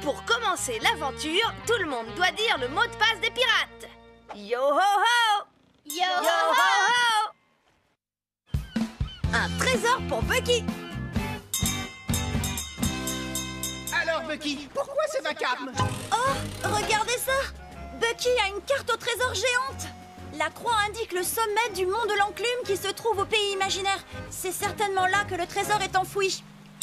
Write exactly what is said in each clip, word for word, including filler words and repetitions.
Pour commencer l'aventure, tout le monde doit dire le mot de passe des pirates. Yo ho ho! Yo, Yo ho ho! Un trésor pour Bucky. Alors, Bucky, pourquoi ce vacarme? Oh, regardez ça! Bucky a une carte au trésor géante. La croix indique le sommet du mont de l'Enclume qui se trouve au pays imaginaire. C'est certainement là que le trésor est enfoui.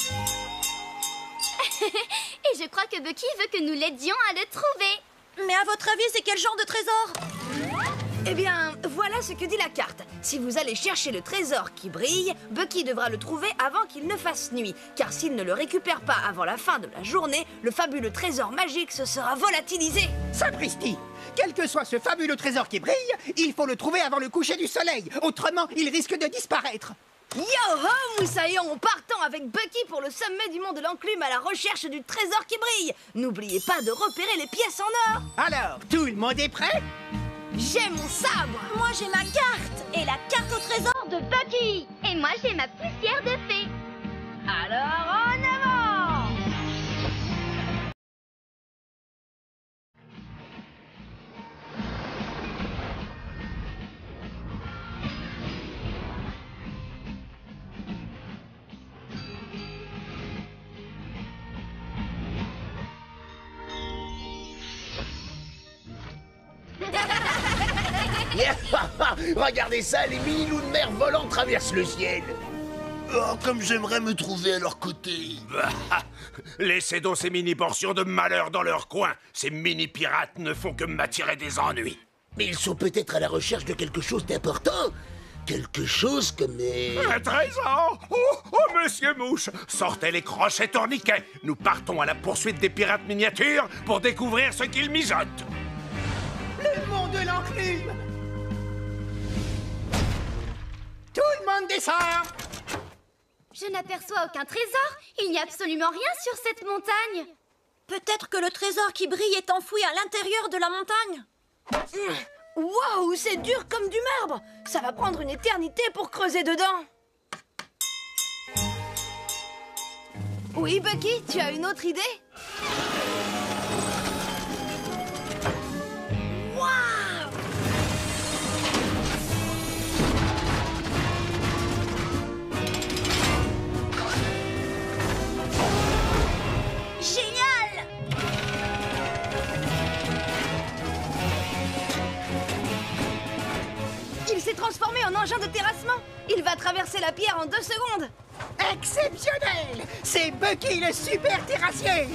Et je crois que Bucky veut que nous l'aidions à le trouver. Mais à votre avis, c'est quel genre de trésor? Eh bien, voilà ce que dit la carte. Si vous allez chercher le trésor qui brille, Bucky devra le trouver avant qu'il ne fasse nuit. Car s'il ne le récupère pas avant la fin de la journée, le fabuleux trésor magique se sera volatilisé. Sapristi! Quel que soit ce fabuleux trésor qui brille, il faut le trouver avant le coucher du soleil. Autrement, il risque de disparaître. Yo ho, Moussaillon, partons avec Bucky pour le sommet du mont de l'Enclume à la recherche du trésor qui brille. N'oubliez pas de repérer les pièces en or. Alors, tout le monde est prêt? J'ai mon sabre. Moi, j'ai ma carte et la carte au trésor de Bucky. Et moi, j'ai ma poussière de fée. Alors, en avant! Regardez ça, les mini loups de mer volants traversent le ciel. Oh, comme j'aimerais me trouver à leur côté. Laissez donc ces mini-portions de malheur dans leur coin. Ces mini-pirates ne font que m'attirer des ennuis. Mais ils sont peut-être à la recherche de quelque chose d'important. Quelque chose comme... euh, Un trésor! Oh, oh, monsieur Mouche! Sortez les crochets tourniquets. Nous partons à la poursuite des pirates miniatures pour découvrir ce qu'ils mijotent. Le mont de l'Enclume! Tout le monde descend! Je n'aperçois aucun trésor. Il n'y a absolument rien sur cette montagne. Peut-être que le trésor qui brille est enfoui à l'intérieur de la montagne. Waouh, c'est dur comme du marbre. Ça va prendre une éternité pour creuser dedans. Oui, Bucky, tu as une autre idée? Waouh! Génial! Il s'est transformé en engin de terrassement. Il va traverser la pierre en deux secondes. Exceptionnel! C'est Bucky le super terrassier!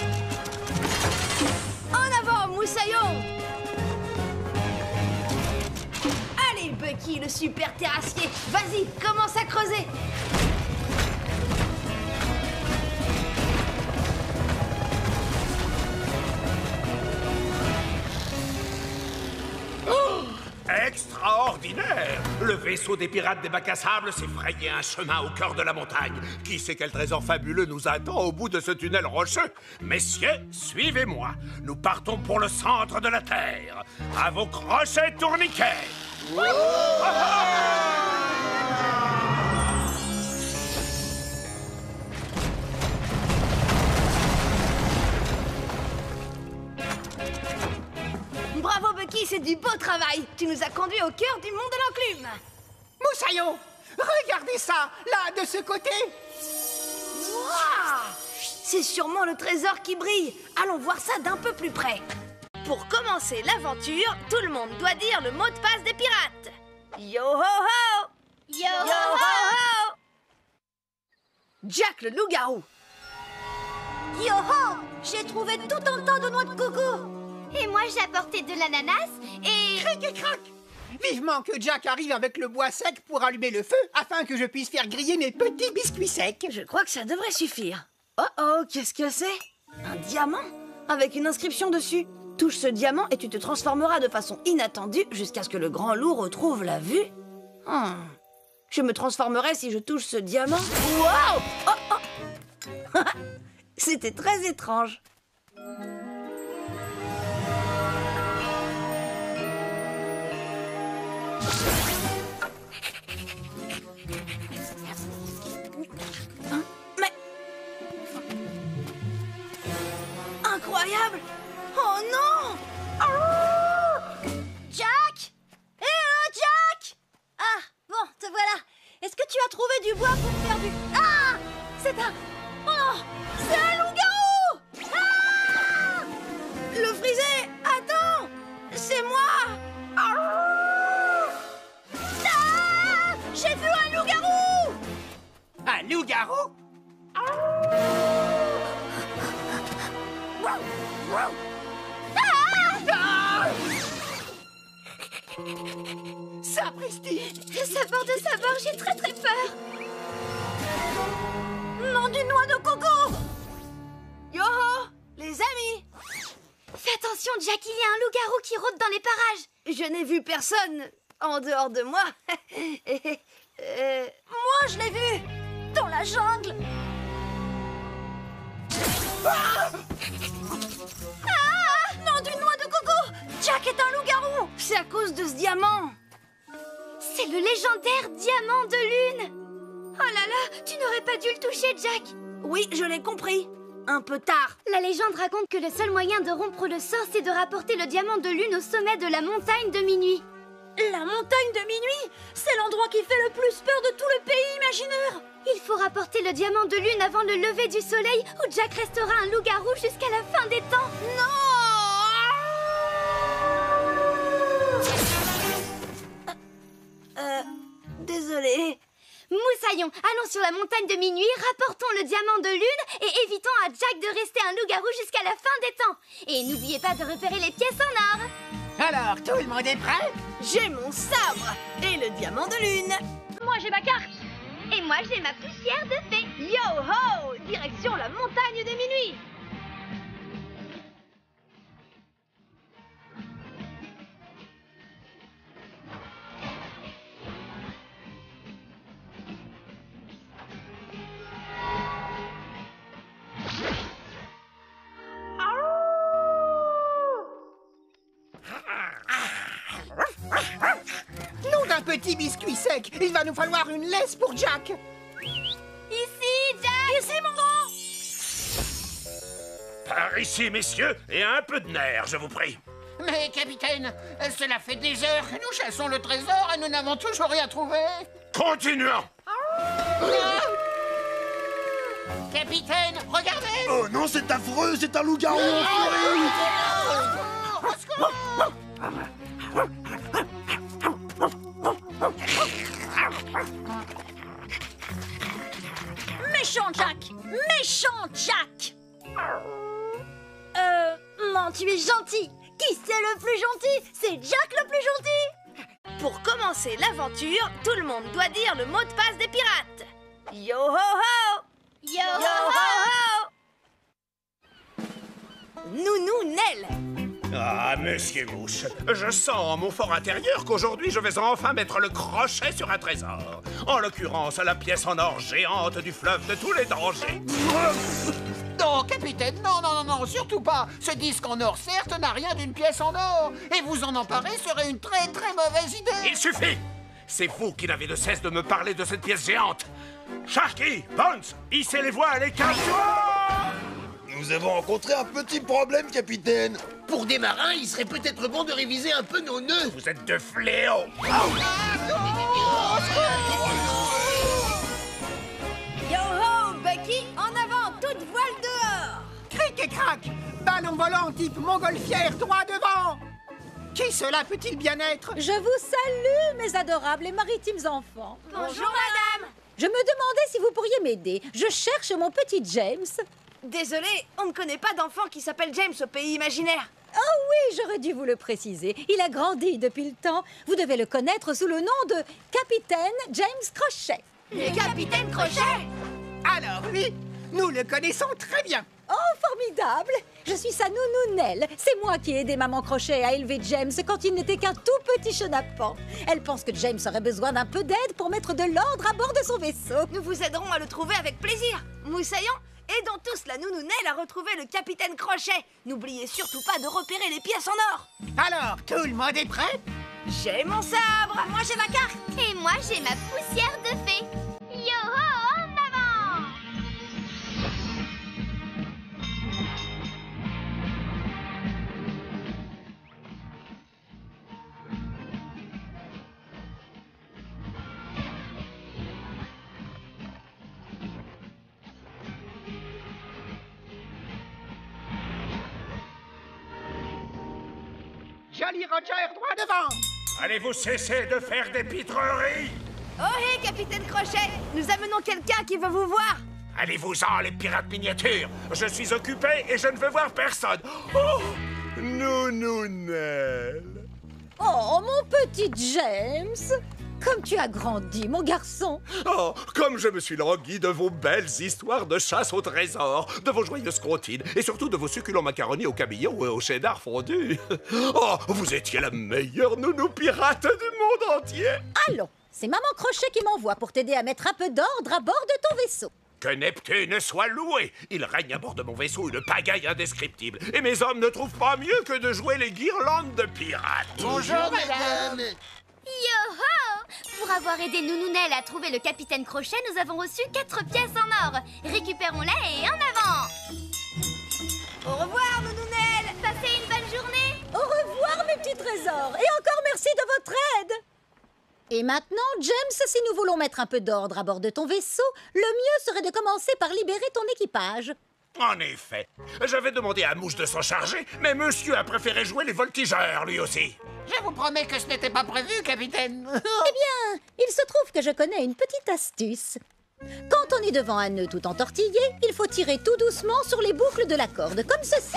En avant, Moussaillon! Allez, Bucky, le super terrassier. Vas-y, commence à creuser. Extraordinaire! Le vaisseau des pirates des bacs à sable s'est frayé un chemin au cœur de la montagne. Qui sait quel trésor fabuleux nous attend au bout de ce tunnel rocheux? Messieurs, suivez-moi. Nous partons pour le centre de la Terre. À vos crochets tourniquets! Bravo, Bucky, c'est du beau travail. Tu nous as conduits au cœur du mont de l'Enclume. Moussaillon, regardez ça, là, de ce côté. Waouh! C'est sûrement le trésor qui brille. Allons voir ça d'un peu plus près. Pour commencer l'aventure, tout le monde doit dire le mot de passe des pirates. Yo ho ho! Yo, Yo ho ho! Jack le loup-garou. Yo-ho! J'ai trouvé tout un tas de noix de coco. Et moi, j'ai apporté de l'ananas et... Cric et crac! Vivement que Jack arrive avec le bois sec pour allumer le feu, afin que je puisse faire griller mes petits biscuits secs. Je crois que ça devrait suffire. Oh oh, qu'est-ce que c'est? Un diamant? Avec une inscription dessus. Touche ce diamant et tu te transformeras de façon inattendue jusqu'à ce que le grand loup retrouve la vue. Hmm. Je me transformerai si je touche ce diamant. Wow! Oh oh! C'était très étrange. Hein? Mais... incroyable! Oh non! Jack! Eh oh, Jack! Ah, bon, te voilà. Est-ce que tu as trouvé du bois pour faire du... Ah! C'est un... Oh! C'est un loup-garou! Ah! Le frisé! Attends! C'est moi! Ah! J'ai vu un loup-garou! Un loup-garou? Sapristi! Ça bord de sa bord, j'ai très très peur. Nom d'une noix de coco! Yo-ho! Les amis! Fais attention, Jack, il y a un loup-garou qui rôde dans les parages. Je n'ai vu personne en dehors de moi. Et, euh, Moi, je l'ai vu! Dans la jungle! Ah! Nom d'une noix de coco! Jack est un loup-garou! c'est à cause de ce diamant. C'est le légendaire diamant de lune. Oh là là, tu n'aurais pas dû le toucher, Jack. Oui, je l'ai compris. Un peu tard. La légende raconte que le seul moyen de rompre le sort, c'est de rapporter le diamant de lune au sommet de la montagne de minuit. La montagne de minuit, c'est l'endroit qui fait le plus peur de tout le pays imaginaire. Il faut rapporter le diamant de lune avant le lever du soleil, où Jack restera un loup-garou jusqu'à la fin des temps. Non! Euh, désolé. Moussaillon, allons sur la montagne de minuit, rapportons le diamant de lune et évitons à Jack de rester un loup-garou jusqu'à la fin des temps. Et n'oubliez pas de repérer les pièces en or. Alors, tout le monde est prêt? J'ai mon sabre et le diamant de lune. Moi j'ai ma carte. Et moi j'ai ma poussière de fée. Yo-ho! Direction la montagne de minuit. Nom d'un petit biscuit sec! Il va nous falloir une laisse pour Jack! Ici, Jack. Ici, mon grand! Par ici, messieurs, et un peu de nerfs, je vous prie. Mais capitaine, cela fait des heures que nous chassons le trésor et nous n'avons toujours rien trouvé. Continuons. Capitaine, regardez! Oh non, c'est affreux, c'est un loup-garou enfoiré. Au secours! Méchant Jack! Méchant Jack! Euh, non, tu es gentil! Qui c'est le plus gentil? C'est Jack le plus gentil! Pour commencer l'aventure, tout le monde doit dire le mot de passe des pirates. Yo-ho-ho! Yo-ho-ho! Nounou Nell. Ah, monsieur Mouche, je sens en mon fort intérieur qu'aujourd'hui je vais enfin mettre le crochet sur un trésor. En l'occurrence, la pièce en or géante du fleuve de tous les dangers. Non, capitaine, non, non, non, non, surtout pas. Ce disque en or, certes, n'a rien d'une pièce en or. Et vous en emparer serait une très, très mauvaise idée. Il suffit! C'est vous qui n'avez de cesse de me parler de cette pièce géante. Sharky, Bones, hissez les voiles et capturez! Nous avons rencontré un petit problème, capitaine. Pour des marins, il serait peut-être bon de réviser un peu nos nœuds. Vous êtes de fléaux. Yo-ho, Bucky, en avant, toute voile dehors. Cric et crac! Ballon volant type montgolfière droit devant! Qui cela peut-il bien être? Je vous salue, mes adorables et maritimes enfants. Bonjour, madame. Je me demandais si vous pourriez m'aider. Je cherche mon petit James. Désolé, on ne connaît pas d'enfant qui s'appelle James au pays imaginaire. Ah oui, j'aurais dû vous le préciser. Il a grandi depuis le temps. Vous devez le connaître sous le nom de Capitaine James Crochet. Le capitaine Crochet. Alors lui, nous le connaissons très bien. Oh, formidable! Je suis sa nounou Nell. C'est moi qui ai aidé Maman Crochet à élever James quand il n'était qu'un tout petit chenapan. Elle pense que James aurait besoin d'un peu d'aide pour mettre de l'ordre à bord de son vaisseau. Nous vous aiderons à le trouver avec plaisir. Moussaillon, aidons tous la nounou Nell à retrouver le capitaine Crochet. N'oubliez surtout pas de repérer les pièces en or. Alors, tout le monde est prêt? J'ai mon sabre. Moi, j'ai ma carte! Et moi j'ai ma poussière de fée. Yo-ho, en avant! Jolly Roger, droit devant. Allez-vous cesser de faire des pitreries? Oh hé, capitaine Crochet, nous amenons quelqu'un qui veut vous voir. Allez-vous-en, les pirates miniatures. Je suis occupé et je ne veux voir personne. Oh, Nounounelle. Oh, mon petit James! Comme tu as grandi, mon garçon! Oh, comme je me suis langui de vos belles histoires de chasse au trésor, de vos joyeuses comptines et surtout de vos succulents macaronis au cabillaud et au cheddar fondu. Oh, vous étiez la meilleure nounou pirate du monde entier. Allons, c'est Maman Crochet qui m'envoie pour t'aider à mettre un peu d'ordre à bord de ton vaisseau. Que Neptune soit loué! Il règne à bord de mon vaisseau une pagaille indescriptible. Et mes hommes ne trouvent pas mieux que de jouer les guirlandes de pirates. Bonjour, madame. Yo-ho! Pour avoir aidé Nounounelle à trouver le capitaine Crochet, nous avons reçu quatre pièces en or. Récupérons-les et en avant! Au revoir, Nounounelle. Passez une bonne journée! Au revoir, mes petits trésors! Et encore merci de votre aide! Et maintenant, James, si nous voulons mettre un peu d'ordre à bord de ton vaisseau, le mieux serait de commencer par libérer ton équipage. En effet, j'avais demandé à Mouche de s'en charger, mais monsieur a préféré jouer les voltigeurs, lui aussi. Je vous promets que ce n'était pas prévu, capitaine. Eh bien, il se trouve que je connais une petite astuce. Quand on est devant un nœud tout entortillé, il faut tirer tout doucement sur les boucles de la corde, comme ceci.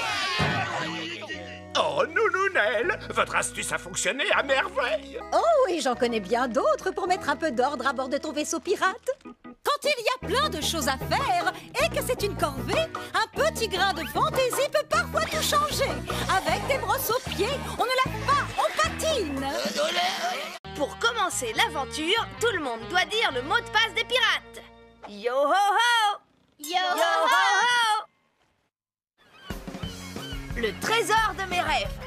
Oh, Nounounelle, votre astuce a fonctionné à merveille. Oh, et j'en connais bien d'autres pour mettre un peu d'ordre à bord de ton vaisseau pirate. Quand il y a plein de choses à faire et que c'est une corvée, un petit grain de fantaisie peut parfois tout changer. Avec des brosses aux pieds, on ne lave pas, on patine. Pour commencer l'aventure, tout le monde doit dire le mot de passe des pirates. Yo ho ho! Yo, Yo ho ho! Le trésor de mes rêves.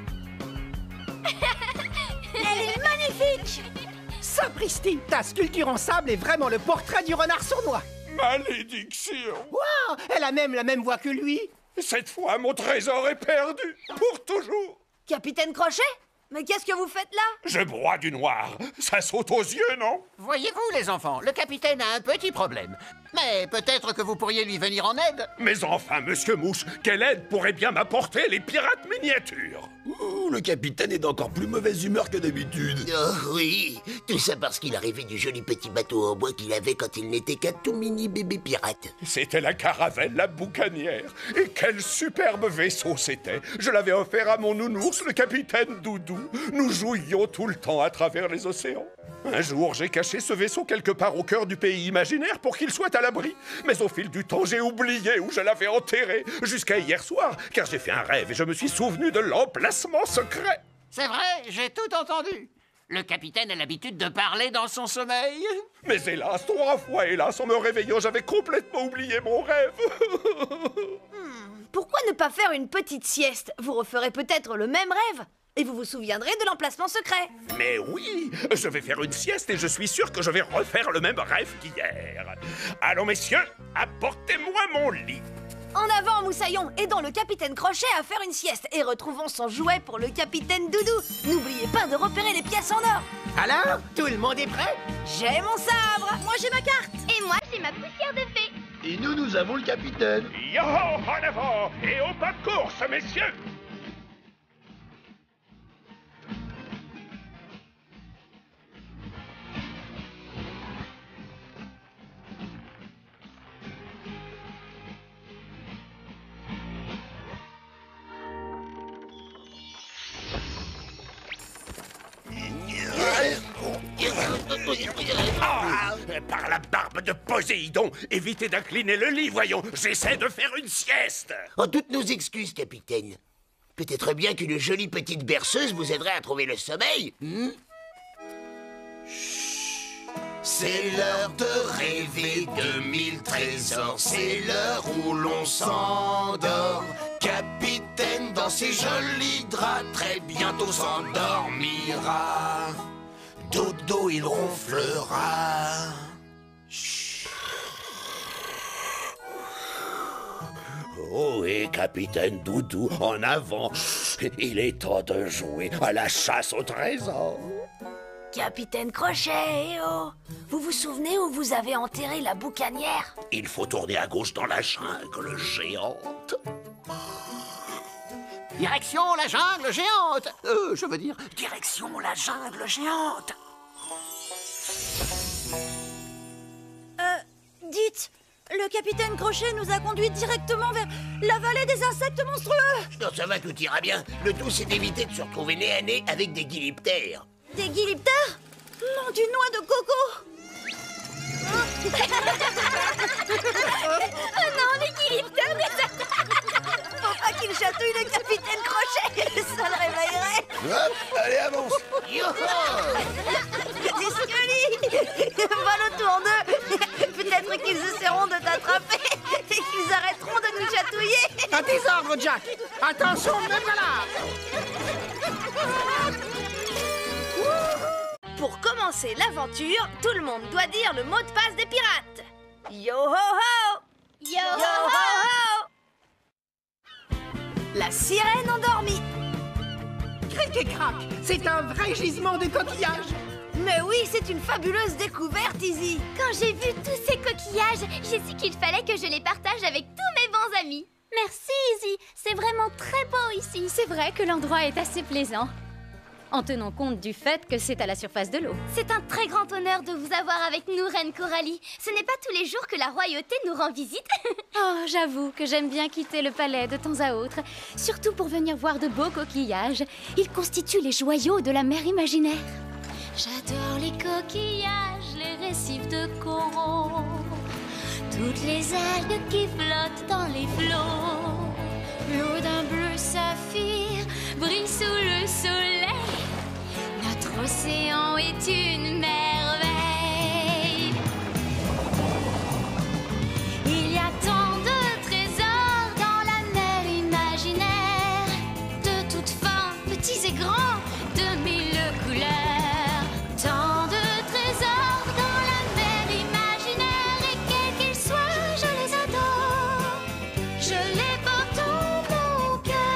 Elle est magnifique! Sapristi, ta sculpture en sable est vraiment le portrait du renard sournois. Malédiction! Waouh, elle a même la même voix que lui. Cette fois, mon trésor est perdu, pour toujours. Capitaine Crochet? Mais qu'est-ce que vous faites là? Je broie du noir. Ça saute aux yeux, non? Voyez-vous, les enfants, le capitaine a un petit problème. Mais peut-être que vous pourriez lui venir en aide. Mais enfin, monsieur Mouche, quelle aide pourrait bien m'apporter les pirates miniatures? Ouh, le capitaine est d'encore plus mauvaise humeur que d'habitude. Oh oui, tout ça parce qu'il arrivait du joli petit bateau en bois qu'il avait quand il n'était qu'un tout mini bébé pirate. C'était la caravelle, la boucanière. Et quel superbe vaisseau c'était. Je l'avais offert à mon nounours, le capitaine Doudou. Nous jouions tout le temps à travers les océans. Un jour, j'ai caché ce vaisseau quelque part au cœur du pays imaginaire pour qu'il soit à l'abri. Mais au fil du temps, j'ai oublié où je l'avais enterré. Jusqu'à hier soir, car j'ai fait un rêve et je me suis souvenu de l'emplacement secret. C'est vrai, j'ai tout entendu. Le capitaine a l'habitude de parler dans son sommeil. Mais hélas, trois fois hélas, en me réveillant, j'avais complètement oublié mon rêve. hmm, Pourquoi ne pas faire une petite sieste? Vous referez peut-être le même rêve. Et vous vous souviendrez de l'emplacement secret. Mais oui, je vais faire une sieste et je suis sûr que je vais refaire le même rêve qu'hier. Allons, messieurs, apportez-moi mon lit. En avant, Moussaillon, aidons le capitaine Crochet à faire une sieste et retrouvons son jouet pour le capitaine Doudou. N'oubliez pas de repérer les pièces en or. Alors, tout le monde est prêt? J'ai mon sabre. Moi, j'ai ma carte. Et moi, j'ai ma poussière de fée. Et nous, nous avons le capitaine. Yo, en avant et au pas de course, messieurs. Ah, par la barbe de Poséidon, évitez d'incliner le lit, voyons. J'essaie de faire une sieste. En toutes nos excuses, capitaine. Peut-être bien qu'une jolie petite berceuse vous aiderait à trouver le sommeil. Hmm? C'est l'heure de rêver de mille trésors, c'est l'heure où l'on s'endort. Capitaine dans ses jolis draps, très bientôt s'endormira. Dodo, il ronflera. Chut. Oh, et capitaine Doudou, en avant. Il est temps de jouer à la chasse au trésor. Capitaine Crochet, eh oh! Vous vous souvenez où vous avez enterré la boucanière? Il faut tourner à gauche dans la jungle géante. Direction la jungle géante. Euh, je veux dire, direction la jungle géante. Euh, dites, le capitaine Crochet nous a conduits directement vers la vallée des insectes monstrueux. Non, ça va, tout ira bien. Le tout, c'est d'éviter de se retrouver nez à nez avec des guiliptères. Des guiliptères? Non, du noix de coco. Oh non, les guiliptères, les Faut pas qu'il chatouille le capitaine Crochet, ça le réveillerait. Hop, allez, avance. Yoho! Dis Scully, vole autour d'eux. Peut-être qu'ils essaieront de t'attraper et qu'ils arrêteront de nous chatouiller. À tes ordres, Jack. Attention, me voilà. Pour commencer l'aventure, tout le monde doit dire le mot de passe des pirates. Yo ho ho! Yo, Yo ho ho! La sirène endormie. Cric et crac, c'est un vrai gisement de coquillages. Mais oui, c'est une fabuleuse découverte, Izzy. Quand j'ai vu tous ces coquillages, j'ai su qu'il fallait que je les partage avec tous mes bons amis. Merci, Izzy. C'est vraiment très beau ici. C'est vrai que l'endroit est assez plaisant, en tenant compte du fait que c'est à la surface de l'eau. C'est un très grand honneur de vous avoir avec nous, Reine Coralie. Ce n'est pas tous les jours que la royauté nous rend visite. Oh, j'avoue que j'aime bien quitter le palais de temps à autre, surtout pour venir voir de beaux coquillages. Ils constituent les joyaux de la mer imaginaire. J'adore les coquillages, les récifs de coraux, toutes les algues qui flottent dans les flots. L'eau d'un bleu saphir brille sous le soleil. Notre océan est une merveille. Il y a tant de trésors dans la mer imaginaire, de toutes formes, petits et grands, de mille couleurs. Tant de trésors dans la mer imaginaire, et quels qu'ils soient, je les adore. Je les porte en mon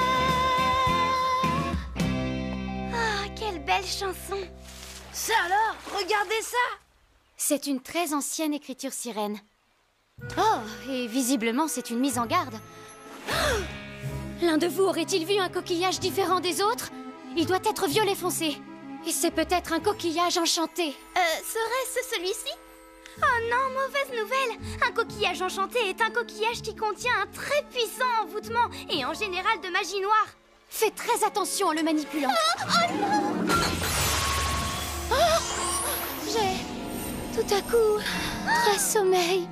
cœur. Ah, quelle belle chanson. Ça alors, regardez ça. C'est une très ancienne écriture sirène. Oh, et visiblement c'est une mise en garde. Oh, l'un de vous aurait-il vu un coquillage différent des autres? Il doit être violet foncé. Et c'est peut-être un coquillage enchanté. Euh, serait-ce celui-ci? Oh non, mauvaise nouvelle. Un coquillage enchanté est un coquillage qui contient un très puissant envoûtement et en général de magie noire. Fais très attention en le manipulant. Oh, oh non! Oh, j'ai tout à coup très sommeil.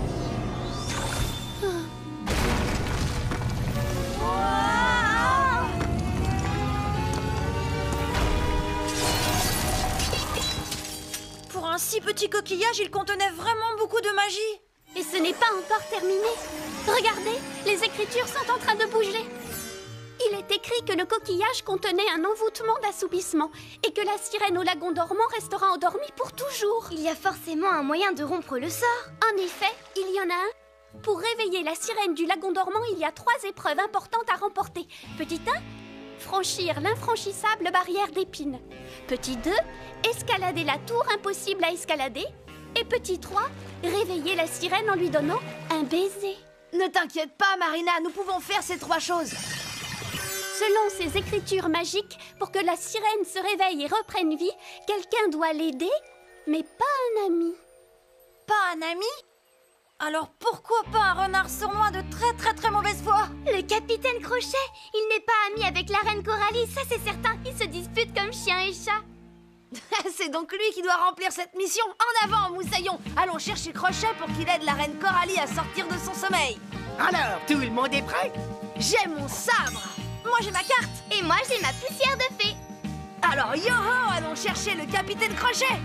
Pour un si petit coquillage, il contenait vraiment beaucoup de magie. Et ce n'est pas encore terminé. Regardez, les écritures sont en train de bouger. Il est écrit que le coquillage contenait un envoûtement d'assoupissement et que la sirène au lagon dormant restera endormie pour toujours. Il y a forcément un moyen de rompre le sort. En effet, il y en a un. Pour réveiller la sirène du lagon dormant, il y a trois épreuves importantes à remporter. Petit un, franchir l'infranchissable barrière d'épines. Petit deux, escalader la tour impossible à escalader. Et petit trois, réveiller la sirène en lui donnant un baiser. Ne t'inquiète pas, Marina, nous pouvons faire ces trois choses. Selon ces écritures magiques, pour que la sirène se réveille et reprenne vie, quelqu'un doit l'aider, mais pas un ami. Pas un ami? Alors pourquoi pas un renard sournois de très très très mauvaise foi? Le capitaine Crochet, il n'est pas ami avec la reine Coralie, ça c'est certain. Ils se disputent comme chien et chat. C'est donc lui qui doit remplir cette mission. En avant, Moussaillon. Allons chercher Crochet pour qu'il aide la reine Coralie à sortir de son sommeil. Alors, tout le monde est prêt? J'ai mon sabre. Moi j'ai ma carte. Et moi j'ai ma poussière de fée. Alors yo-ho, allons chercher le capitaine Crochet.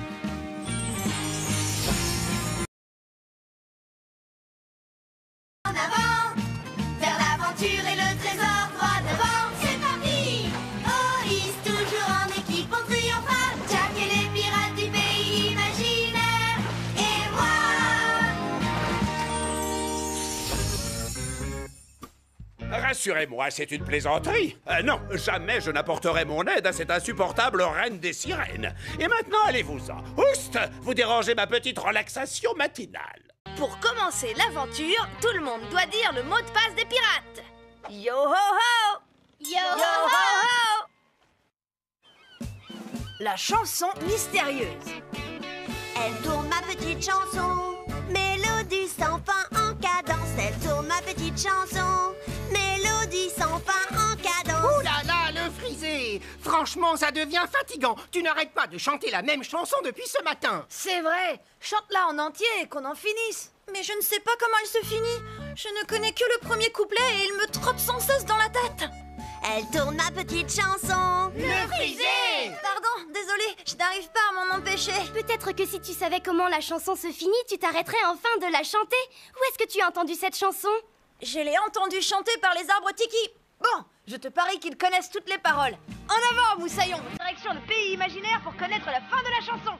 En avant, vers l'aventure et le trésor, droit devant, c'est parti. Oh, hisse toujours en équipe, on triomphera. Jack et les pirates du pays imaginaire, et moi. Rassurez-moi, c'est une plaisanterie. Euh, non, jamais je n'apporterai mon aide à cette insupportable reine des sirènes. Et maintenant, allez-vous-en. Oust, vous dérangez ma petite relaxation matinale. Pour commencer l'aventure, tout le monde doit dire le mot de passe des pirates. Yo ho ho! Yo ho la chanson mystérieuse. Elle tourne ma petite chanson, mélodie sans fin en cadence. Elle tourne ma petite chanson, mélodie sans fin en cadence. Ouh là là, le frisé! Franchement, ça devient fatigant. Tu n'arrêtes pas de chanter la même chanson depuis ce matin. C'est vrai, chante-la en entier et qu'on en finisse. Mais je ne sais pas comment elle se finit. Je ne connais que le premier couplet et il me trotte sans cesse dans la tête. Elle tourne ma petite chanson. Le frisé! Pardon, désolée, je n'arrive pas à m'en empêcher. Peut-être que si tu savais comment la chanson se finit, tu t'arrêterais enfin de la chanter. Où est-ce que tu as entendu cette chanson? Je l'ai entendue chanter par les arbres Tiki. Bon, je te parie qu'ils connaissent toutes les paroles. En avant, Moussaillon, direction le pays imaginaire pour connaître la fin de la chanson.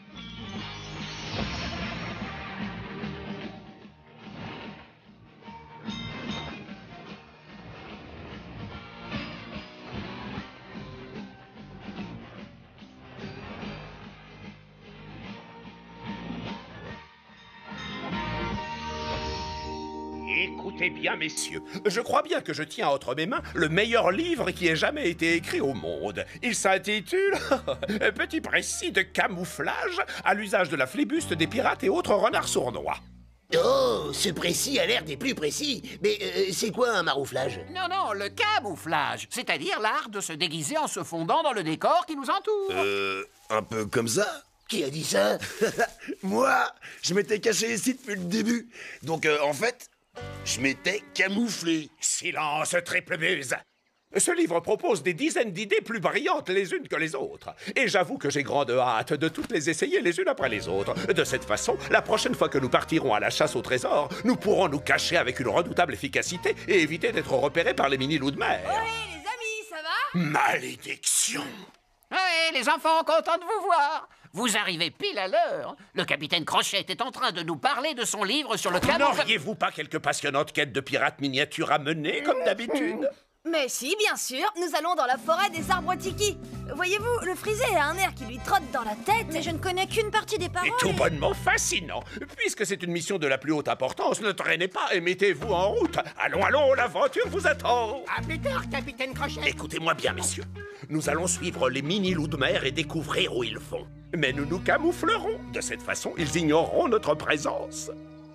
Écoutez bien, messieurs, je crois bien que je tiens entre mes mains le meilleur livre qui ait jamais été écrit au monde. Il s'intitule « Petit précis de camouflage à l'usage de la flibuste des pirates et autres renards sournois ». Oh, ce précis a l'air des plus précis. Mais euh, c'est quoi un marouflage? Non, non, le camouflage, c'est-à-dire l'art de se déguiser en se fondant dans le décor qui nous entoure. Euh, un peu comme ça? Qui a dit ça? Moi, je m'étais caché ici depuis le début. Donc, euh, en fait, je m'étais camouflé. Silence, triple buse! Ce livre propose des dizaines d'idées plus brillantes les unes que les autres. Et j'avoue que j'ai grande hâte de toutes les essayer les unes après les autres. De cette façon, la prochaine fois que nous partirons à la chasse au trésor, nous pourrons nous cacher avec une redoutable efficacité et éviter d'être repérés par les mini-loups de mer. Oui, les amis, ça va? Malédiction! Oui, les enfants, content de vous voir. Vous arrivez pile à l'heure. Le capitaine Crochet était en train de nous parler de son livre sur le camouflage. N'auriez-vous pas quelques passionnantes quêtes de pirates miniatures à mener, comme d'habitude? Mais si, bien sûr, nous allons dans la forêt des arbres Tiki. Voyez-vous, le frisé a un air qui lui trotte dans la tête. Mais je ne connais qu'une partie des paroles. Et tout bonnement fascinant. Puisque c'est une mission de la plus haute importance, ne traînez pas et mettez-vous en route. Allons, allons, l'aventure vous attend. À plus tard, capitaine Crochet. Écoutez-moi bien, messieurs. Nous allons suivre les mini-loups de mer et découvrir où ils vont. Mais nous nous camouflerons. De cette façon, ils ignoreront notre présence.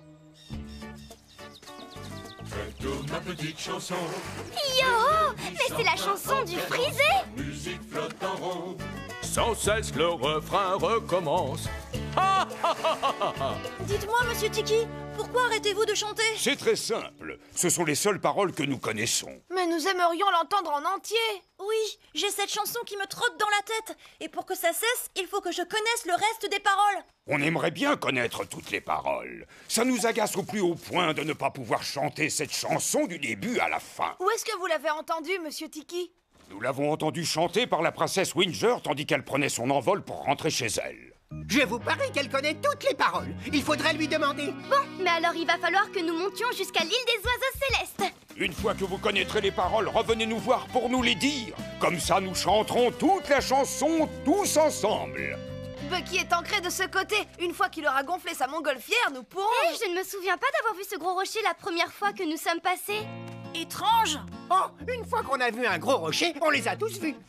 Elle tourne ma petite chanson. Yo! Mais c'est la chanson du frisé! Musique flotte en rond. Sans cesse le refrain recommence. Dites-moi, monsieur Tiki, pourquoi arrêtez-vous de chanter? C'est très simple. Ce sont les seules paroles que nous connaissons. Mais nous aimerions l'entendre en entier. Oui, j'ai cette chanson qui me trotte dans la tête. Et pour que ça cesse, il faut que je connaisse le reste des paroles. On aimerait bien connaître toutes les paroles. Ça nous agace au plus haut point de ne pas pouvoir chanter cette chanson du début à la fin. Où est-ce que vous l'avez entendue, monsieur Tiki? Nous l'avons entendue chanter par la princesse Winger tandis qu'elle prenait son envol pour rentrer chez elle. Je vous parie qu'elle connaît toutes les paroles. Il faudrait lui demander. Bon, mais alors il va falloir que nous montions jusqu'à l'île des oiseaux célestes. Une fois que vous connaîtrez les paroles, revenez nous voir pour nous les dire. Comme ça, nous chanterons toute la chanson tous ensemble. Bucky est ancré de ce côté. Une fois qu'il aura gonflé sa montgolfière, nous pourrons... Hé, je ne me souviens pas d'avoir vu ce gros rocher la première fois que nous sommes passés. Étrange. Oh, une fois qu'on a vu un gros rocher, on les a tous vus.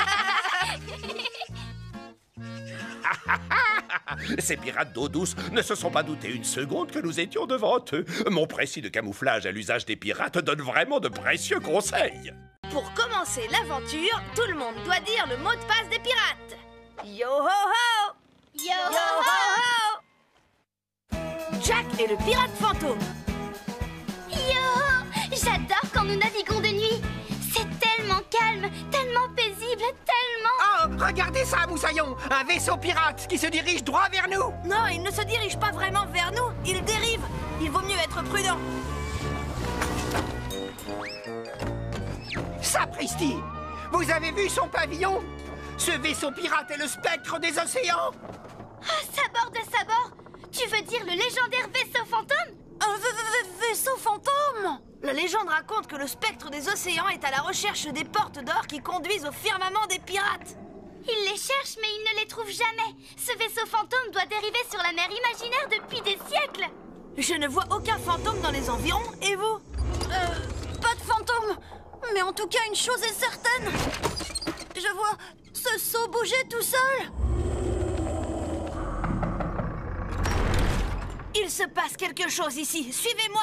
Ces pirates d'eau douce ne se sont pas doutés une seconde que nous étions devant eux. Mon précis de camouflage à l'usage des pirates donne vraiment de précieux conseils. Pour commencer l'aventure, tout le monde doit dire le mot de passe des pirates. Yo ho ho! Yo, ho ho! Jack est le pirate fantôme. Yo! J'adore quand nous naviguons de nuit. C'est tellement calme, tellement paisible, tellement... Oh, regardez ça, Moussaillon! Un vaisseau pirate qui se dirige droit vers nous! Non, il ne se dirige pas vraiment vers nous, il dérive. Il vaut mieux être prudent. Sapristi! Vous avez vu son pavillon? Ce vaisseau pirate est le spectre des océans! Ah, sabord de sabord! Tu veux dire le légendaire vaisseau fantôme? Un vaisseau fantôme? La légende raconte que le spectre des océans est à la recherche des portes d'or qui conduisent au firmament des pirates. Il les cherche, mais il ne les trouve jamais. Ce vaisseau fantôme doit dériver sur la mer imaginaire depuis des siècles. Je ne vois aucun fantôme dans les environs, et vous? Euh, pas de fantôme. Mais en tout cas, une chose est certaine. Je vois ce seau bouger tout seul. se passe quelque chose ici. Suivez-moi.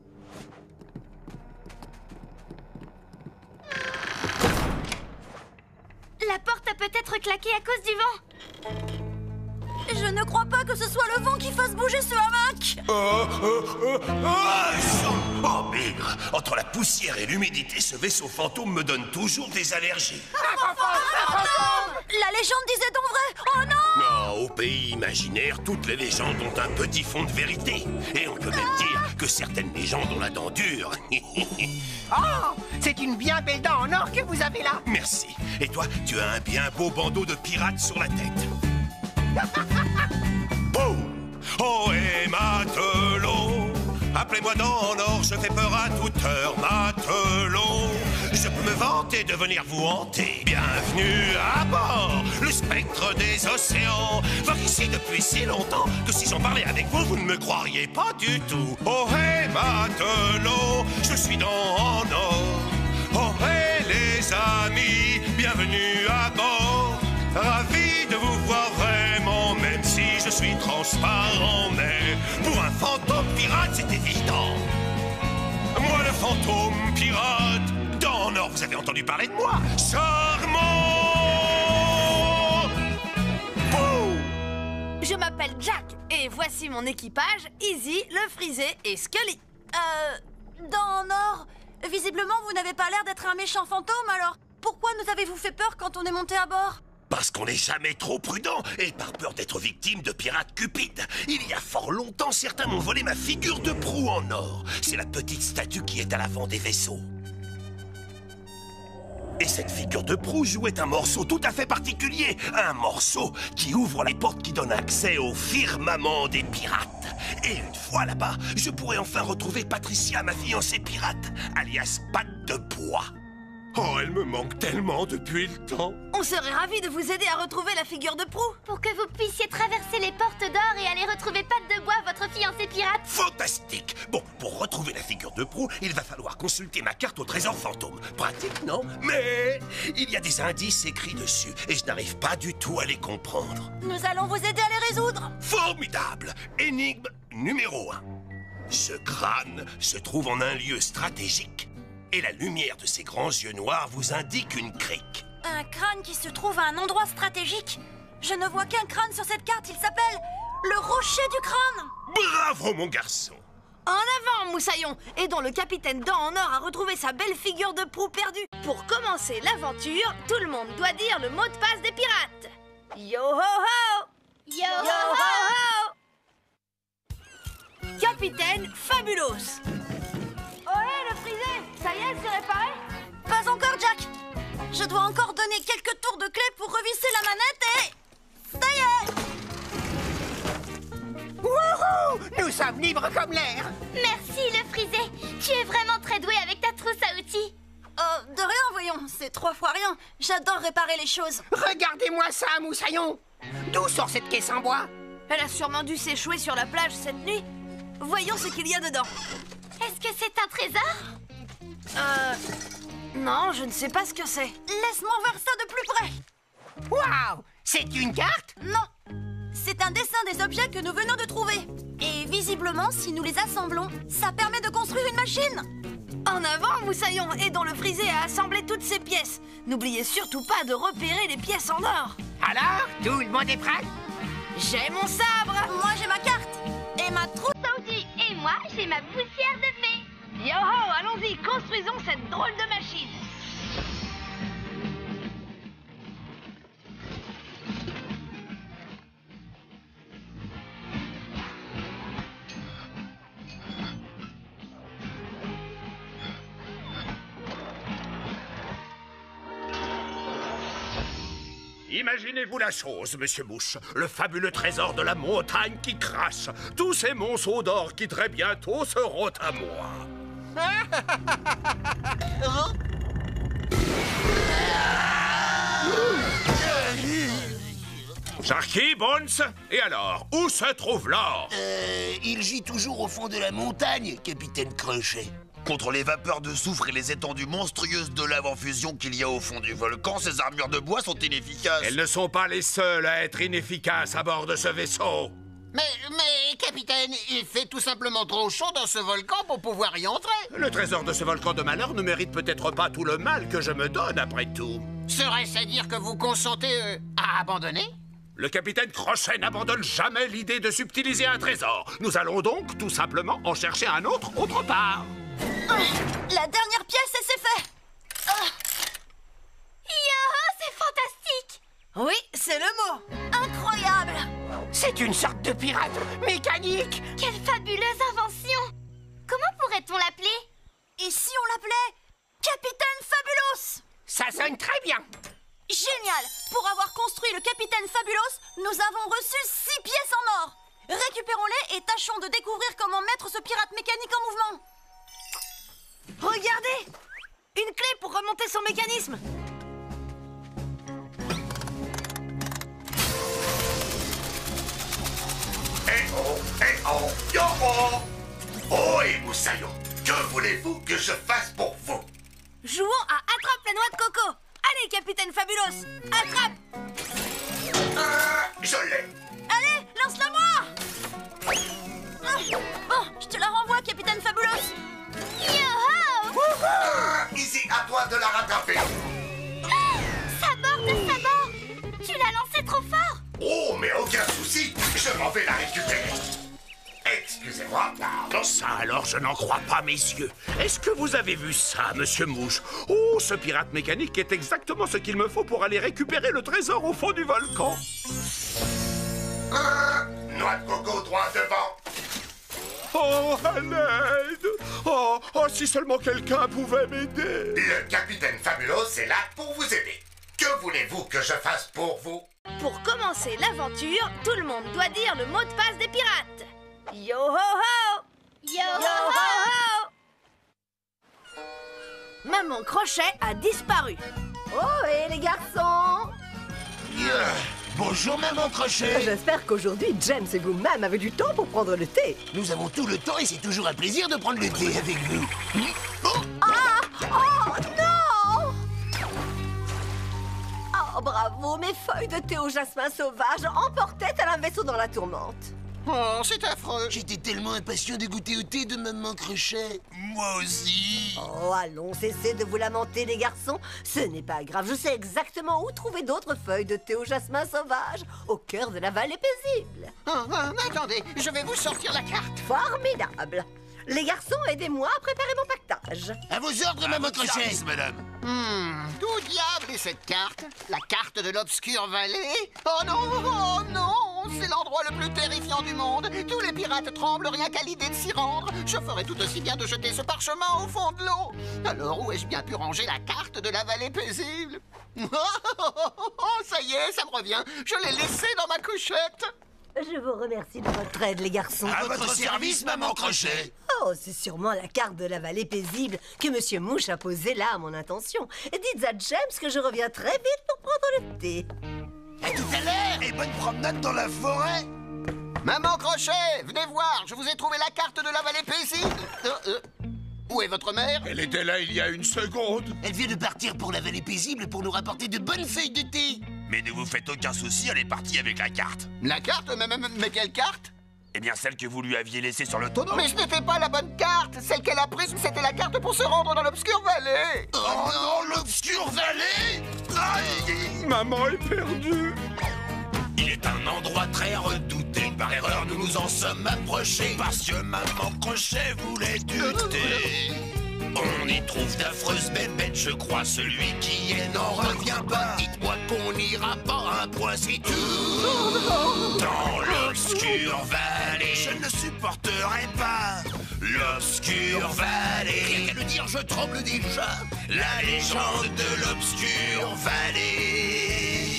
La porte a peut-être claqué à cause du vent. Je ne crois pas que ce soit le vent qui fasse bouger ce hamac. Oh, oh, oh, oh, oh, merde. Entre la poussière et l'humidité, ce vaisseau fantôme me donne toujours des allergies. La légende disait donc vrai. Oh non! Non, au pays imaginaire, toutes les légendes ont un petit fond de vérité. Et on peut même dire que certaines légendes ont la dent dure. Oh, c'est une bien belle dent en or que vous avez là. Merci. Et toi, tu as un bien beau bandeau de pirate sur la tête. Boum! Oh, et matelot, appelez-moi dans en or, je fais peur à toute heure, matelot. Je peux me vanter de venir vous hanter. Bienvenue à bord, le spectre des océans. Voir ici depuis si longtemps que si j'en parlais avec vous, vous ne me croiriez pas du tout. Oh, et matelot, je suis dans en or. Oh, et les amis, bienvenue à bord. Ravi de vous voir vraiment, même si je suis transparent. Mais pour un fantôme pirate, c'est évident. Moi, le fantôme pirate, dans en or, vous avez entendu parler de moi? Charmant! Bouh! Je m'appelle Jack et voici mon équipage, Izzy, le frisé et Scully. Euh... Dans en or, visiblement, vous n'avez pas l'air d'être un méchant fantôme, alors pourquoi nous avez-vous fait peur quand on est monté à bord? Parce qu'on n'est jamais trop prudent et par peur d'être victime de pirates cupides. Il y a fort longtemps, certains m'ont volé ma figure de proue en or. C'est la petite statue qui est à l'avant des vaisseaux. Et cette figure de proue jouait un morceau tout à fait particulier. Un morceau qui ouvre les portes qui donnent accès au firmament des pirates. Et une fois là-bas, je pourrais enfin retrouver Patricia, ma fiancée pirate, alias Patte de Bois. Oh, elle me manque tellement depuis le temps. On serait ravis de vous aider à retrouver la figure de proue. Pour que vous puissiez traverser les portes d'or et aller retrouver Patte de Bois, votre fiancé pirate. Fantastique! Bon, pour retrouver la figure de proue, il va falloir consulter ma carte au trésor fantôme. Pratique, non? Mais il y a des indices écrits dessus et je n'arrive pas du tout à les comprendre. Nous allons vous aider à les résoudre. Formidable! Énigme numéro un. Ce crâne se trouve en un lieu stratégique. Et la lumière de ces grands yeux noirs vous indique une crique. Un crâne qui se trouve à un endroit stratégique. Je ne vois qu'un crâne sur cette carte, il s'appelle le rocher du crâne. Bravo, mon garçon. En avant, Moussaillon, aidons le capitaine Dent en or à retrouver sa belle figure de proue perdue. Pour commencer l'aventure, tout le monde doit dire le mot de passe des pirates. Yo ho ho! Yo, Yo ho ho! Capitaine Fabulos. Ohé, le frisé! Ça y est, c'est réparé? Pas encore, Jack. Je dois encore donner quelques tours de clé pour revisser la manette et... ça y est! Wouhou! Nous sommes libres comme l'air. Merci, le frisé. Tu es vraiment très doué avec ta trousse à outils. Oh, de rien, voyons. C'est trois fois rien. J'adore réparer les choses. Regardez-moi ça, Moussaillon. D'où sort cette caisse en bois? Elle a sûrement dû s'échouer sur la plage cette nuit. Voyons ce qu'il y a dedans. Est-ce que c'est un trésor? Euh... Non, je ne sais pas ce que c'est. Laisse-moi voir ça de plus près. Waouh! C'est une carte? Non. C'est un dessin des objets que nous venons de trouver. Et visiblement, si nous les assemblons, ça permet de construire une machine. En avant, Moussaillon, aidons le frisé à assembler toutes ces pièces. N'oubliez surtout pas de repérer les pièces en or. Alors, tout le monde est prêt? J'ai mon sabre. Moi, j'ai ma carte. Et ma trousse à outils. Et moi, j'ai ma poussière de fée. Yo ho, allons-y, construisons cette drôle de machine. Imaginez-vous la chose, monsieur Mouche, le fabuleux trésor de la montagne qui crache. Tous ces monceaux d'or qui très bientôt seront à moi. Sharky, Bones, et alors, où se trouve l'or? Euh, il gît toujours au fond de la montagne, capitaine Crochet. Contre les vapeurs de soufre et les étendues monstrueuses de lave en fusion qu'il y a au fond du volcan, ces armures de bois sont inefficaces. Elles ne sont pas les seules à être inefficaces à bord de ce vaisseau. Mais, mais, capitaine, il fait tout simplement trop chaud dans ce volcan pour pouvoir y entrer. Le trésor de ce volcan de malheur ne mérite peut-être pas tout le mal que je me donne, après tout. Serait-ce à dire que vous consentez euh, à abandonner? Le capitaine Crochet n'abandonne jamais l'idée de subtiliser un trésor. Nous allons donc tout simplement en chercher un autre autre part. La dernière pièce et c'est fait. Ah. Yo, c'est fantastique! Oui, c'est le mot. Incroyable. C'est une sorte de pirate mécanique. Quelle fabuleuse invention! Comment pourrait-on l'appeler? Et si on l'appelait Capitaine Fabulous? Ça sonne très bien. Génial! Pour avoir construit le Capitaine Fabulous, nous avons reçu six pièces en or. Récupérons-les et tâchons de découvrir comment mettre ce pirate mécanique en mouvement. Regardez! Une clé pour remonter son mécanisme. Eh oh, eh oh, yo oh! Oh, et Moussaillon, que voulez-vous que je fasse pour vous? Jouons à Attrape la noix de coco. Allez, Capitaine Fabulous, attrape! Ah, je l'ai! Allez, lance-la-moi! Ah, bon, je te la renvoie, Capitaine Fabulous. Yo-ho! Ah, ici, à toi de la rattraper! Sabord de sabord! Tu l'as lancé trop fort! Oh, mais aucun souci, je m'en vais la récupérer. Excusez-moi, pardon. Ça alors, je n'en crois pas, messieurs. Est-ce que vous avez vu ça, Monsieur Mouche? Oh, ce pirate mécanique est exactement ce qu'il me faut pour aller récupérer le trésor au fond du volcan. Ah, noix de coco droit devant. Oh, à l'aide! Oh, oh, si seulement quelqu'un pouvait m'aider! Le capitaine Fabulous est là pour vous aider. Que voulez-vous que je fasse pour vous? Pour commencer l'aventure, tout le monde doit dire le mot de passe des pirates. Yo ho ho! Yo, Yo ho ho! Maman Crochet a disparu. Oh, et les garçons? Yeah. Bonjour, Maman Crochet. J'espère qu'aujourd'hui, James et vous-même avez du temps pour prendre le thé. Nous avons tout le temps et c'est toujours un plaisir de prendre le thé avec vous. Oh. Ah! Oh, non! Oh, bravo, mes feuilles de thé au jasmin sauvage emportaient tel un vaisseau dans la tourmente. Oh, c'est affreux. J'étais tellement impatient de goûter au thé de Maman Crochet. Moi aussi. Oh, allons, cessez de vous lamenter, les garçons. Ce n'est pas grave, je sais exactement où trouver d'autres feuilles de thé au jasmin sauvage, au cœur de la vallée paisible. Ah, ah, attendez, je vais vous sortir la carte. Formidable. Les garçons, aidez-moi à préparer mon pactage. À vos ordres, Maman Crochet. Madame. Hmm, d'où diable est cette carte? La carte de l'obscure vallée? Oh non, oh non, c'est l'endroit le plus terrifiant du monde. Tous les pirates tremblent rien qu'à l'idée de s'y rendre. Je ferais tout aussi bien de jeter ce parchemin au fond de l'eau. Alors où ai-je bien pu ranger la carte de la vallée paisible? Oh, ça y est, ça me revient. Je l'ai laissée dans ma couchette. Je vous remercie de votre aide, les garçons. À votre service, Maman Crochet. Oh, c'est sûrement la carte de la vallée paisible que Monsieur Mouche a posée là à mon intention. Dites à James que je reviens très vite pour prendre le thé. À tout à l'heure. Et bonne promenade dans la forêt. Maman Crochet, venez voir, je vous ai trouvé la carte de la vallée paisible. Euh, euh, où est votre mère? Elle était là il y a une seconde. Elle vient de partir pour la vallée paisible pour nous rapporter de bonnes feuilles de thé. Mais ne vous faites aucun souci, elle est partie avec la carte. La carte? Mais, mais, mais quelle carte? Eh bien, celle que vous lui aviez laissée sur le tonneau. Mais ce n'était pas la bonne carte. Celle qu'elle a prise, c'était la carte pour se rendre dans l'obscure vallée. Oh, oh non, l'obscure vallée. Aïe. Maman est perdue. Il est un endroit très redouté. Par erreur, nous nous en sommes approchés. Parce que Maman Crochet voulait du thé. On y trouve d'affreuses bébêtes, je crois. Celui qui est n'en revient pas. Dites-moi qu'on n'ira pas un point, c'est tout. Dans l'obscure vallée, je ne supporterai pas l'obscure vallée. Rien qu'à le dire, je tremble déjà. La légende de l'obscure vallée.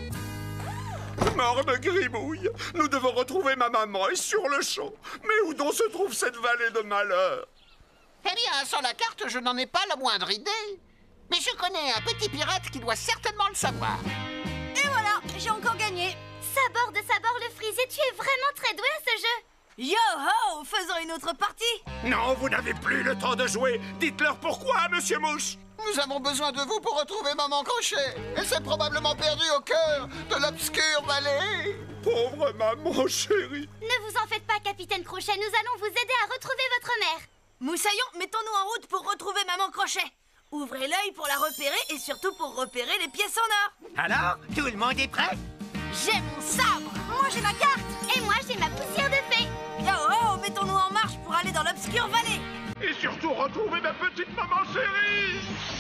Morne Grimouille, nous devons retrouver ma maman et sur le champ. Mais où donc se trouve cette vallée de malheur? Eh bien, sans la carte, je n'en ai pas la moindre idée. Mais je connais un petit pirate qui doit certainement le savoir. Et voilà, j'ai encore gagné. Sabord de sabord le frisé, tu es vraiment très doué à ce jeu. Yo ho, faisons une autre partie. Non, vous n'avez plus le temps de jouer. Dites-leur pourquoi, Monsieur Mouche. Nous avons besoin de vous pour retrouver Maman Crochet. Elle s'est probablement perdue au cœur de l'obscure vallée. Pauvre maman chérie. Ne vous en faites pas, Capitaine Crochet, nous allons vous aider à retrouver votre mère. Moussaillon, mettons-nous en route pour retrouver Maman Crochet. Ouvrez l'œil pour la repérer et surtout pour repérer les pièces en or. Alors, tout le monde est prêt? J'ai mon sabre. Moi, j'ai ma carte. Et moi, j'ai ma poussière de fée. Yo ho, mettons-nous en marche pour aller dans l'obscure vallée. Et surtout retrouver ma petite maman chérie.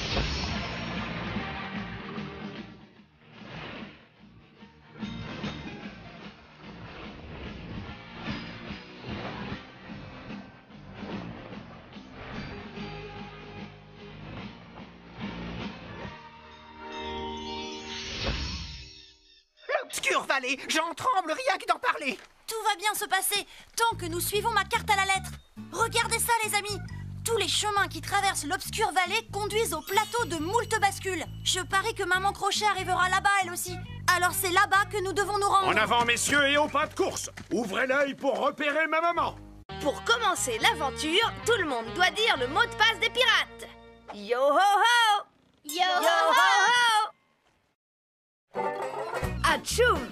L'obscure vallée, j'en tremble rien que d'en parler. Tout va bien se passer tant que nous suivons ma carte à la lettre. Regardez ça, les amis. Tous les chemins qui traversent l'obscure vallée conduisent au plateau de moult bascules. Je parie que Maman Crochet arrivera là-bas, elle aussi. Alors c'est là-bas que nous devons nous rendre. En avant, messieurs, et au pas de course. Ouvrez l'œil pour repérer ma maman. Pour commencer l'aventure, tout le monde doit dire le mot de passe des pirates. Yo ho ho. Yo, ho ho. Atchoum.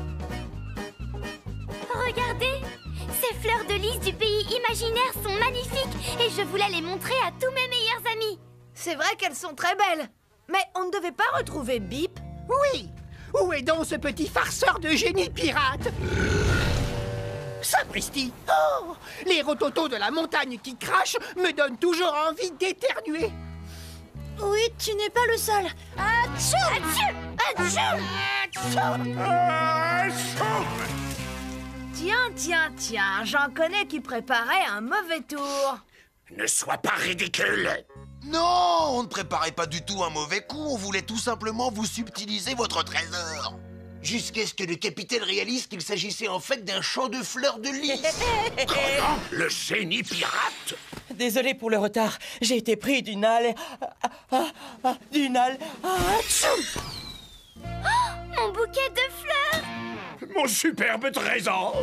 Regardez, ces fleurs de lys du pays imaginaire sont magnifiques et je voulais les montrer à tous mes meilleurs amis. C'est vrai qu'elles sont très belles. Mais on ne devait pas retrouver Bip? Oui. Où est donc ce petit farceur de génie pirate? Sapristi! Oh! Les rototos de la montagne qui crachent me donnent toujours envie d'éternuer. Oui, tu n'es pas le seul. Atchoum! Atchoum! Atchoum! Atchoum! Tiens, tiens, tiens, j'en connais qui préparaient un mauvais tour. Ne sois pas ridicule. Non, on ne préparait pas du tout un mauvais coup, on voulait tout simplement vous subtiliser votre trésor. Jusqu'à ce que le capitaine réalise qu'il s'agissait en fait d'un champ de fleurs de lys. Comment? Le génie pirate? Désolé pour le retard, j'ai été pris d'une halle... Ah, ah, d'une halle... Ah, tchoum! Oh, mon bouquet de fleurs! Mon superbe trésor!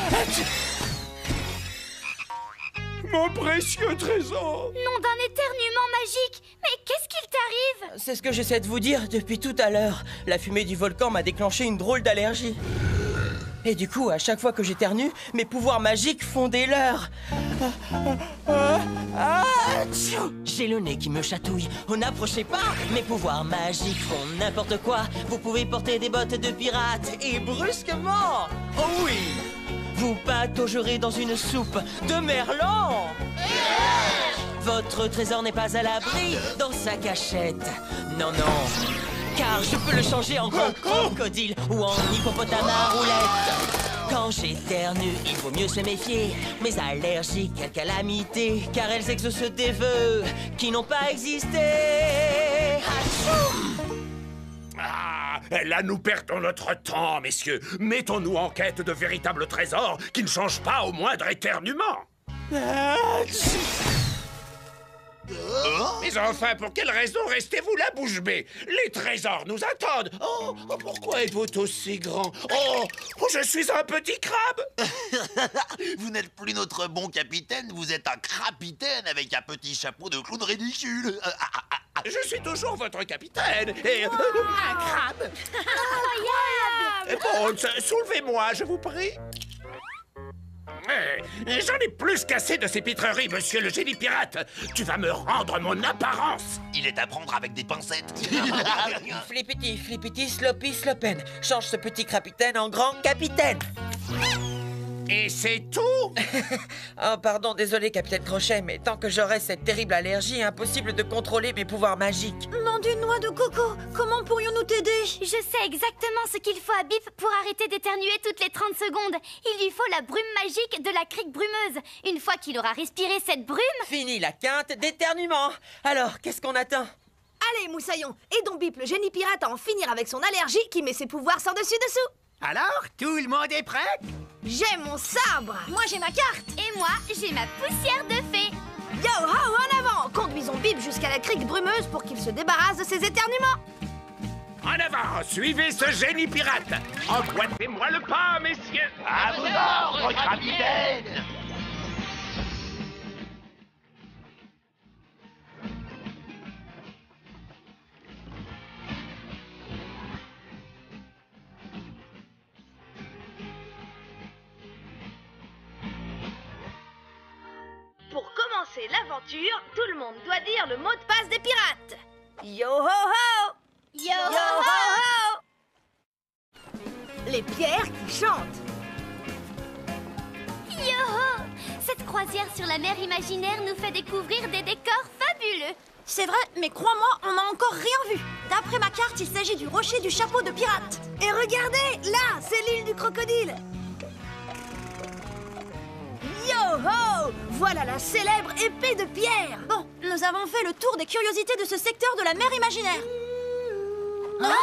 Mon précieux trésor! Nom d'un éternuement magique! Mais qu'est-ce qu'il t'arrive? C'est ce que j'essaie de vous dire depuis tout à l'heure. La fumée du volcan m'a déclenché une drôle d'allergie. Et du coup, à chaque fois que j'éternue, mes pouvoirs magiques font des leurres. J'ai le nez qui me chatouille. Oh, n'approchez pas! Mes pouvoirs magiques font n'importe quoi. Vous pouvez porter des bottes de pirate et brusquement, oh oui, vous pataugerez dans une soupe de merlan. Votre trésor n'est pas à l'abri dans sa cachette. Non, non, car je peux le changer en grand crocodile ou en hippopotame à roulette. Quand j'éternue, il vaut mieux se méfier. Mes allergies, quelle calamité, car elles exaucent des vœux qui n'ont pas existé. Atchoum! Ah, là nous perdons notre temps, messieurs. Mettons-nous en quête de véritables trésors qui ne changent pas au moindre éternuement. Mais enfin, pour quelle raison restez-vous là, bouche bée? Les trésors nous attendent. Oh, pourquoi êtes-vous aussi grand? Oh, oh, je suis un petit crabe. Vous n'êtes plus notre bon capitaine, vous êtes un crapitaine avec un petit chapeau de clown ridicule. Je suis toujours votre capitaine et... Oh, un crabe. Bon, soulevez-moi, je vous prie. Eh, j'en ai plus qu'assez de ces pitreries, monsieur le génie pirate. Tu vas me rendre mon apparence. Il est à prendre avec des pincettes. Flippity, flippity, sloppy, slopen. Change ce petit crapitaine en grand capitaine. Et c'est tout? Oh, pardon, désolé, capitaine Crochet, mais tant que j'aurai cette terrible allergie, impossible de contrôler mes pouvoirs magiques. Nom d'une noix de coco, comment pourrions-nous t'aider? Je sais exactement ce qu'il faut à Bip pour arrêter d'éternuer toutes les trente secondes. Il lui faut la brume magique de la crique brumeuse. Une fois qu'il aura respiré cette brume... Fini la quinte d'éternuement. Alors, qu'est-ce qu'on attend? Allez, Moussaillon, aidons Bip, le génie pirate, à en finir avec son allergie qui met ses pouvoirs sans dessus-dessous. Alors, tout le monde est prêt? J'ai mon sabre. Moi, j'ai ma carte. Et moi, j'ai ma poussière de fée. Yo ho, en avant! Conduisons Bip jusqu'à la crique brumeuse pour qu'il se débarrasse de ses éternuements. En avant, suivez ce génie pirate. Emboîtez-moi le pas, messieurs. À vos ordres, capitaine. commencer l'aventure, tout le monde doit dire le mot de passe des pirates. Yo ho ho! Yo, Yo ho ho! Les pierres qui chantent. Yo-ho! Cette croisière sur la mer imaginaire nous fait découvrir des décors fabuleux. C'est vrai, mais crois-moi, on n'a encore rien vu. D'après ma carte, il s'agit du rocher du chapeau de pirate. Et regardez, là, c'est l'île du crocodile. Yo ho! Voilà la célèbre épée de pierre. Bon, nous avons fait le tour des curiosités de ce secteur de la mer imaginaire. Hein?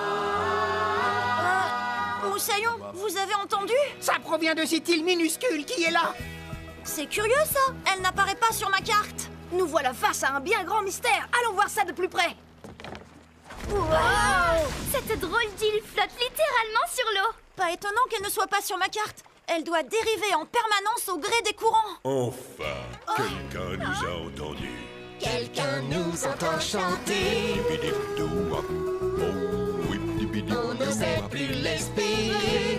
euh, Moussaillon, vous avez entendu? Ça provient de cette île minuscule qui est là. C'est curieux ça, elle n'apparaît pas sur ma carte. Nous voilà face à un bien grand mystère. Allons voir ça de plus près. Wow! Cette drôle d'île flotte littéralement sur l'eau. Pas étonnant qu'elle ne soit pas sur ma carte. Elle doit dériver en permanence au gré des courants. Enfin, quelqu'un nous a entendus. Quelqu'un nous entend chanter. On n'osait plus l'espérer.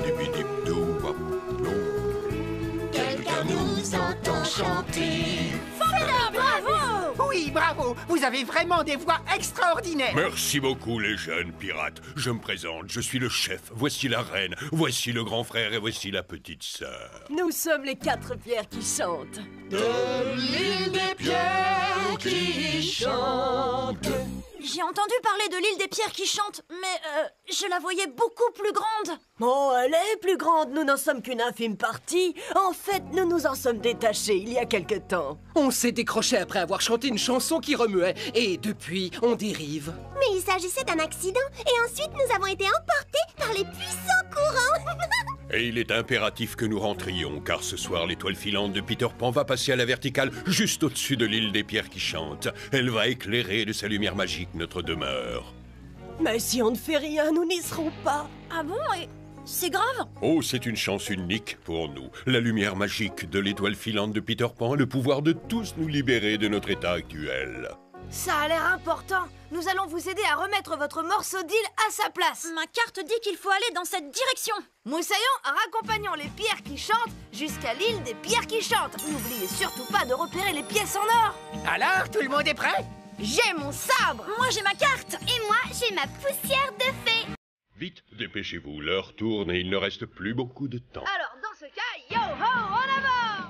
Quelqu'un nous entend chanter. Formidable, bravo! Oui, bravo. Vous avez vraiment des voix extraordinaires. Merci beaucoup, les jeunes pirates. Je me présente, je suis le chef. Voici la reine, voici le grand frère et voici la petite sœur. Nous sommes les quatre pierres qui chantent. De l'île des pierres qui chantent. J'ai entendu parler de l'île des pierres qui chantent, mais euh, je la voyais beaucoup plus grande. Oh, elle est plus grande, nous n'en sommes qu'une infime partie. En fait, nous nous en sommes détachés il y a quelque temps. On s'est décroché après avoir chanté une chanson qui remuait, et depuis, on dérive. Mais il s'agissait d'un accident, et ensuite nous avons été emportés par les puissants courants. Et il est impératif que nous rentrions, car ce soir, l'étoile filante de Peter Pan va passer à la verticale, juste au-dessus de l'île des pierres qui chantent. Elle va éclairer de sa lumière magique notre demeure. Mais si on ne fait rien, nous n'y serons pas. Ah bon? Et c'est grave? Oh, c'est une chance unique pour nous. La lumière magique de l'étoile filante de Peter Pan a le pouvoir de tous nous libérer de notre état actuel. Ça a l'air important. Nous allons vous aider à remettre votre morceau d'île à sa place. Ma carte dit qu'il faut aller dans cette direction. Moussaillon, raccompagnons les pierres qui chantent jusqu'à l'île des pierres qui chantent. N'oubliez surtout pas de repérer les pièces en or. Alors, tout le monde est prêt? J'ai mon sabre. Moi, j'ai ma carte. Et moi, j'ai ma poussière de fée. Vite, dépêchez-vous, l'heure tourne et il ne reste plus beaucoup de temps. Alors, dans ce cas, yo ho, en avant!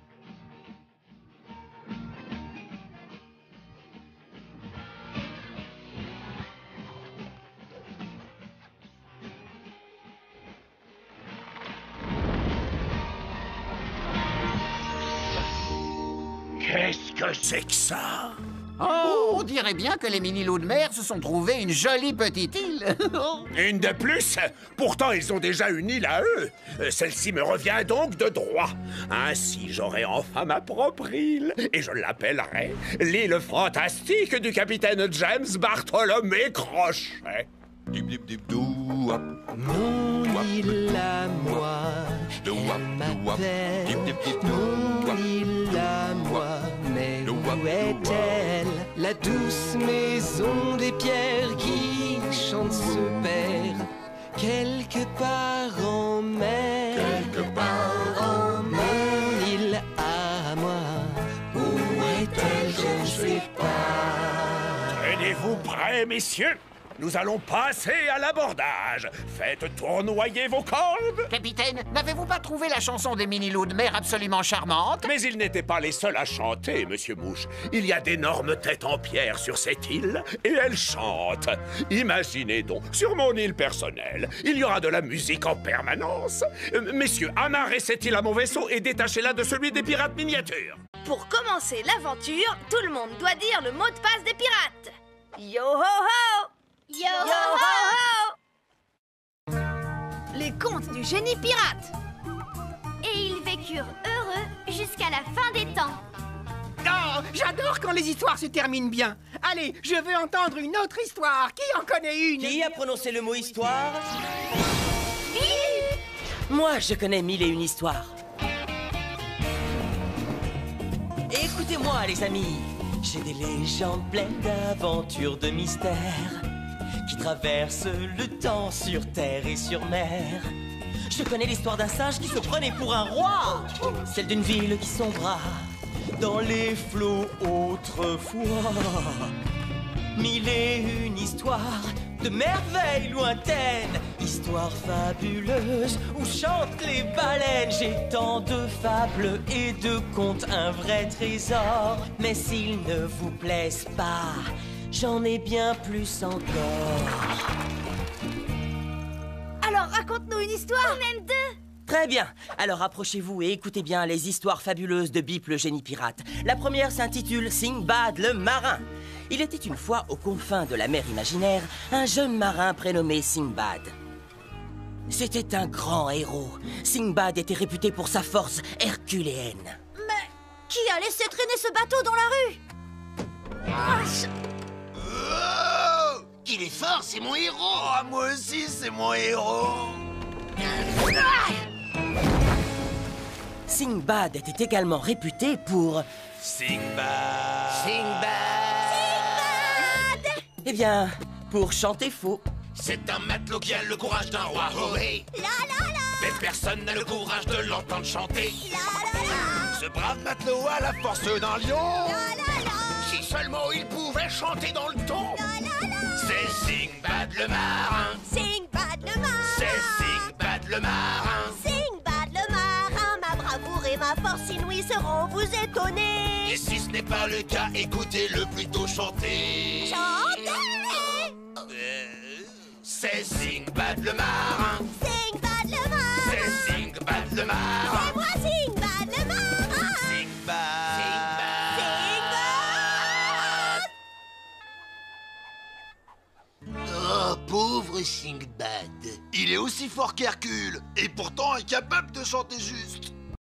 Qu'est-ce que c'est que ça? Oh, on dirait bien que les mini-loups de mer se sont trouvés une jolie petite île. Une de plus? Pourtant, ils ont déjà une île à eux. Celle-ci me revient donc de droit. Ainsi, j'aurai enfin ma propre île. Et je l'appellerai l'île fantastique du capitaine James Bartholomé Crochet. Mon île à moi, elle m'appelle. Mon île à moi, mais où est-elle? La douce maison des pierres qui chante se perd quelque part en mer. Quelque part en mer. Mon île à moi, où est-elle? Je ne sais pas. Tenez-vous prêts, messieurs. Nous allons passer à l'abordage. Faites tournoyer vos cordes. Capitaine, n'avez-vous pas trouvé la chanson des mini-loups de mer absolument charmante? Mais ils n'étaient pas les seuls à chanter, Monsieur Mouche. Il y a d'énormes têtes en pierre sur cette île, et elles chantent. Imaginez donc, sur mon île personnelle, il y aura de la musique en permanence. Euh, messieurs, amarrez cette île à mon vaisseau et détachez-la de celui des pirates miniatures. Pour commencer l'aventure, tout le monde doit dire le mot de passe des pirates. Yo ho ho! Yo, Yo ho ho! Les contes du génie pirate. Et ils vécurent heureux jusqu'à la fin des temps. Oh, j'adore quand les histoires se terminent bien. Allez, je veux entendre une autre histoire. Qui en connaît une? Qui a prononcé le mot histoire? Moi, je connais mille et une histoires. Écoutez-moi, les amis. J'ai des légendes pleines d'aventures, de mystères qui traversent le temps sur terre et sur mer. Je connais l'histoire d'un sage qui se prenait pour un roi, celle d'une ville qui sombra dans les flots autrefois. Mille et une histoires de merveilles lointaines, histoires fabuleuses où chantent les baleines. J'ai tant de fables et de contes, un vrai trésor. Mais s'ils ne vous plaisent pas, j'en ai bien plus encore. Alors raconte-nous une histoire. Ou même deux. Très bien, alors approchez-vous et écoutez bien les histoires fabuleuses de Bip le génie pirate. La première s'intitule Sinbad le marin. Il était une fois aux confins de la mer imaginaire un jeune marin prénommé Sinbad. C'était un grand héros. Sinbad était réputé pour sa force herculéenne. Mais qui a laissé traîner ce bateau dans la rue? Ah, Oh, qu'il est fort, c'est mon héros. Oh, moi aussi, c'est mon héros. Sinbad était également réputé pour... Sinbad. Sinbad. Eh bien, pour chanter faux. C'est un matelot qui a le courage d'un roi. Oh, oui. La la la. Mais personne n'a le courage de l'entendre chanter. La la la. Ce brave matelot a la force d'un lion. La la la. Si seulement il pouvait chanter dans le ton. La la la. C'est Sinbad le marin. Sinbad le marin. C'est Sinbad le marin. Sinbad le marin. Ma bravoure et ma force inouïe seront vous étonner. Et si ce n'est pas le cas, écoutez-le plutôt chanter. Chantez. C'est Sinbad le marin. Sinbad le marin. C'est Sinbad le marin. C'est moi Sinbad le marin. Sinbad. Sinbad. Oh, pauvre Sinbad. Il est aussi fort qu'Hercule, et pourtant incapable de chanter juste.